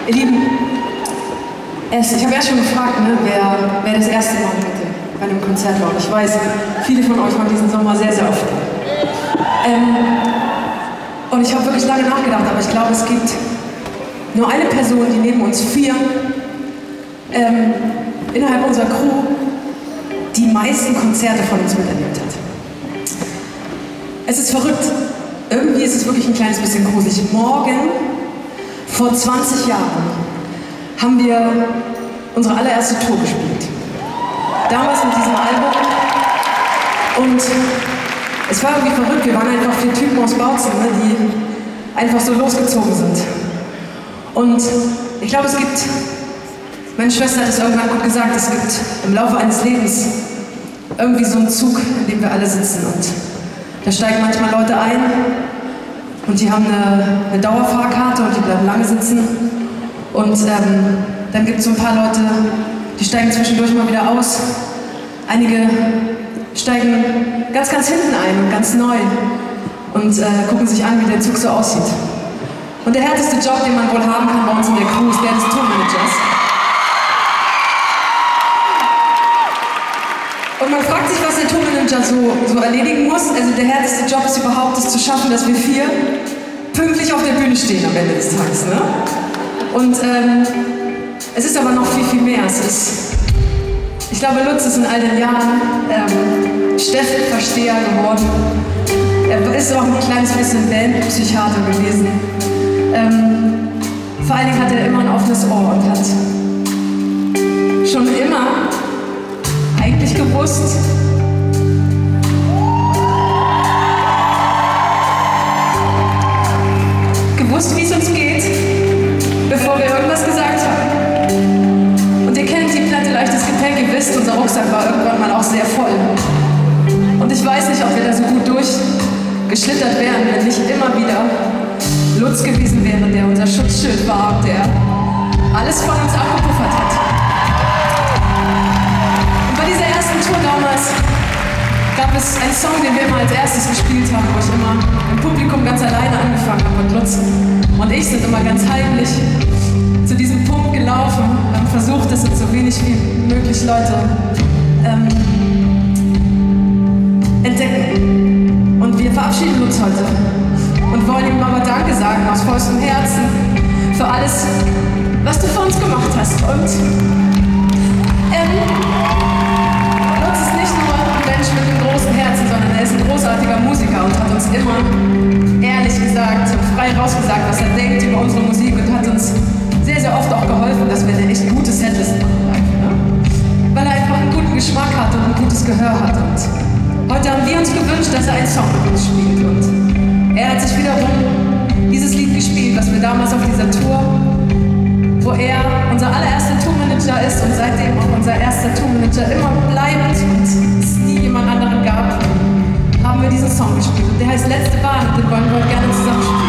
Ihr Lieben, ich habe erst schon gefragt, ne, wer das erste Mal bei einem Konzert war. Und ich weiß, viele von euch waren diesen Sommer sehr, sehr oft. Und ich habe wirklich lange nachgedacht, aber ich glaube, es gibt nur eine Person, die neben uns vier innerhalb unserer Crew die meisten Konzerte von uns miterlebt hat. Es ist verrückt. Irgendwie ist es wirklich ein kleines bisschen gruselig. Morgen, vor 20 Jahren, haben wir unsere allererste Tour gespielt. Damals mit diesem Album. Und es war irgendwie verrückt. Wir waren einfach 4 Typen aus Bautzen, ne, die einfach so losgezogen sind. Und ich glaube, es gibt, meine Schwester hat es irgendwann gut gesagt, es gibt im Laufe eines Lebens irgendwie so einen Zug, in dem wir alle sitzen. Und da steigen manchmal Leute ein und die haben eine Dauerfahrkarte und die bleiben lange sitzen. Und dann gibt es so ein paar Leute, die steigen zwischendurch mal wieder aus. Einige steigen ganz, ganz hinten ein und ganz neu und gucken sich an, wie der Zug so aussieht. Und der härteste Job, den man wohl haben kann bei uns in der Crew, ist der des Tourmanagers. Und man fragt sich, was der Tourmanager so erledigen muss. Also der härteste Job ist überhaupt, es zu schaffen, dass wir 4 pünktlich auf der Bühne stehen am Ende des Tages. Ne? Und es ist aber noch viel, viel mehr. Ich glaube, Lutz ist in all den Jahren Steffenversteher geworden. Er ist auch ein kleines bisschen Bandpsychiater gewesen. Vor allen Dingen hat er immer ein offenes Ohr und hat schon immer eigentlich gewusst, wie es uns geht, bevor wir irgendwas gesagt haben. Und ihr kennt die Platte Leichtes Gepäck, ihr wisst, unser Rucksack war irgendwann mal auch sehr voll. Und ich weiß nicht, ob wir da so gut durchgeschlittert wären, wenn nicht immer wieder Lutz gewesen wäre, der unser Schutzschild war, der alles von uns abgepuffert hat. Und bei dieser ersten Tour damals gab es einen Song, den wir immer als erstes gespielt haben, wo ich immer im Publikum ganz alleine angefangen habe und Lutz und ich sind immer ganz heimlich zu diesem Punkt gelaufen, haben versucht, dass uns so wenig wie möglich Leute entdecken. Und wir verabschieden uns heute und wollen ihm aber Danke sagen aus vollstem Herzen für alles, was du für uns gemacht hast. Und Lutz ist nicht nur ein Mensch mit einem großen Herzen, sondern er ist ein großartiger Musiker und hat uns immer ehrlich gesagt, frei rausgesagt, was er denkt über unsere Musik und hat uns sehr, sehr oft auch geholfen, dass wir eine echt gute Setlist machen. Ne? Weil er einfach einen guten Geschmack hat und ein gutes Gehör hat. Und heute haben wir uns gewünscht, dass er einen Song mit uns spielt. Und er hat sich wiederum dieses Lied gespielt, was wir damals auf dieser Tour, wo er unser allererster Tourmanager ist und seitdem auch unser erster Tourmanager immer bleibt und es nie jemand anderen gab, haben wir diesen Song gespielt. Und der heißt Letzte Bahn und den wollen wir heute gerne zusammen spielen.